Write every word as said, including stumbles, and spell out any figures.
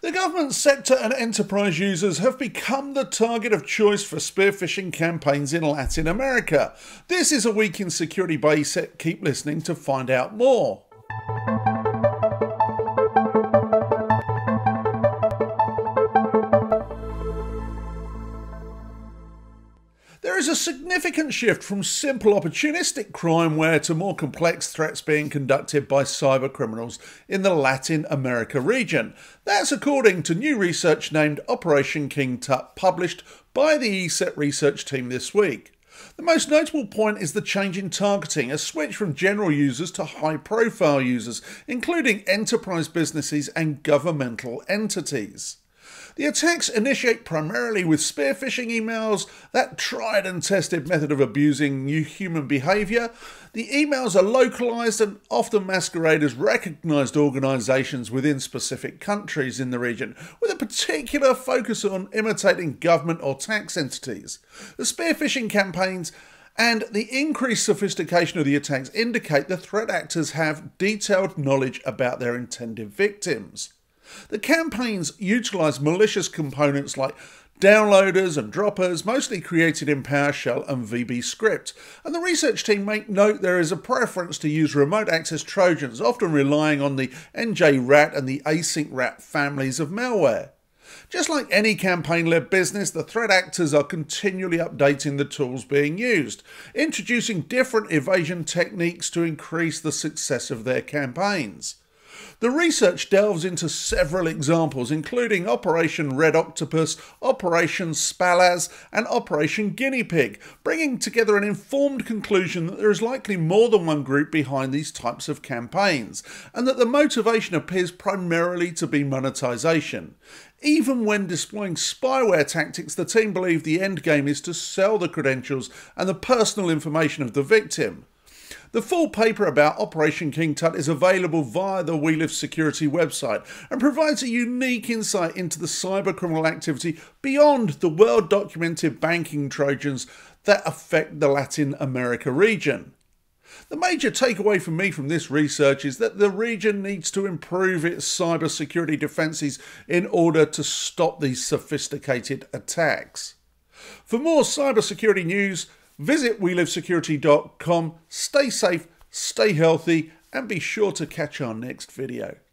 The government sector and enterprise users have become the target of choice for spearphishing campaigns in Latin America. This is a week in security by ESET. Keep listening to find out more. There is a significant shift from simple opportunistic crimeware to more complex threats being conducted by cybercriminals in the Latin America region. That's according to new research named Operation King Tut, published by the ESET research team this week. The most notable point is the change in targeting, a switch from general users to high-profile users, including enterprise businesses and governmental entities. The attacks initiate primarily with spearphishing emails, that tried and tested method of abusing new human behaviour. The emails are localised and often masquerade as recognised organisations within specific countries in the region, with a particular focus on imitating government or tax entities. The spearphishing campaigns and the increased sophistication of the attacks indicate the threat actors have detailed knowledge about their intended victims. The campaigns utilise malicious components like downloaders and droppers, mostly created in PowerShell and V B script, and the research team make note there is a preference to use remote access Trojans, often relying on the N J rat and the async rat families of malware. Just like any campaign-led business, the threat actors are continually updating the tools being used, introducing different evasion techniques to increase the success of their campaigns. The research delves into several examples, including Operation Red Octopus, Operation Spalaz, and Operation Guinea Pig, bringing together an informed conclusion that there is likely more than one group behind these types of campaigns, and that the motivation appears primarily to be monetization. Even when deploying spyware tactics, the team believe the end game is to sell the credentials and the personal information of the victim. The full paper about Operation King Tut is available via the We Live Security website and provides a unique insight into the cybercriminal activity beyond the well-documented banking Trojans that affect the Latin America region. The major takeaway for me from this research is that the region needs to improve its cybersecurity defences in order to stop these sophisticated attacks. For more cybersecurity news, visit we live security dot com, stay safe, stay healthy, and be sure to catch our next video.